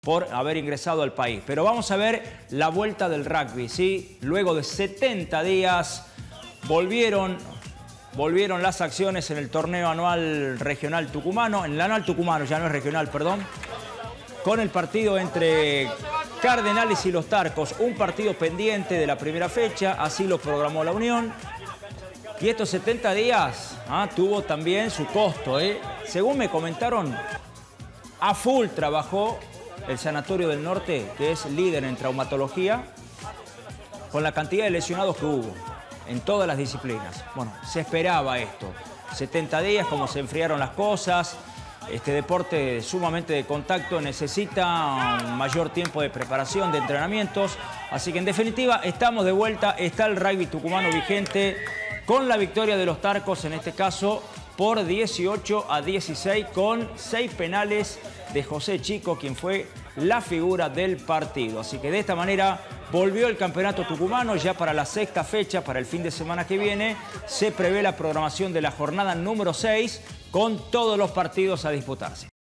por haber ingresado al país. Pero vamos a ver la vuelta del rugby, ¿sí? Luego de 70 días volvieron las acciones en el torneo anual regional tucumano, en el anual tucumano, ya no es regional, perdón, con el partido entre Cardenales y Los Tarcos, un partido pendiente de la primera fecha, así lo programó la Unión. Y estos 70 días tuvo también su costo, Según me comentaron, a full trabajó el Sanatorio del Norte, que es líder en traumatología, con la cantidad de lesionados que hubo en todas las disciplinas. Bueno, se esperaba esto. 70 días, como se enfriaron las cosas. Este deporte sumamente de contacto necesita un mayor tiempo de preparación, de entrenamientos. Así que en definitiva estamos de vuelta. Está el rugby tucumano vigente con la victoria de Los Tarcos, en este caso por 18-16, con 6 penales de José Chico, quien fue la figura del partido. Así que de esta manera volvió el campeonato tucumano ya para la 6ª fecha, para el fin de semana que viene. Se prevé la programación de la jornada número 6 con todos los partidos a disputarse.